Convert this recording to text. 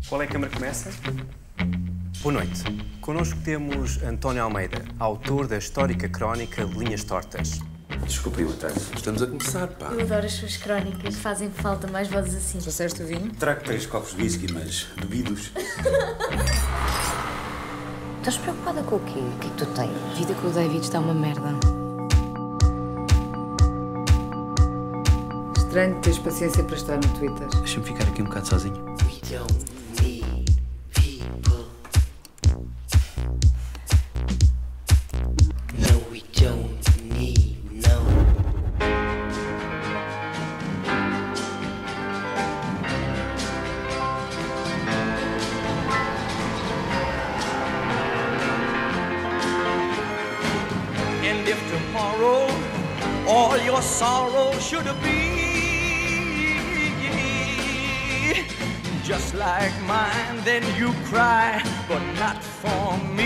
Qual é a câmara que começa? Boa noite. Connosco temos António Almeida, autor da histórica crónica Linhas Tortas. Desculpem o atraso. Estamos a começar, pá. Eu adoro as suas crónicas. Fazem falta mais vozes assim. Trouxeste o vinho? Trago 3 copos de whisky, mas bebidos. Estás preocupada com o quê? O que é que tu tens? A vida com o David está uma merda. Estranho teres paciência para estar no Twitter. Deixa-me ficar aqui um bocado sozinho. And if tomorrow all your sorrow should be just like mine, then you cry, but not for me.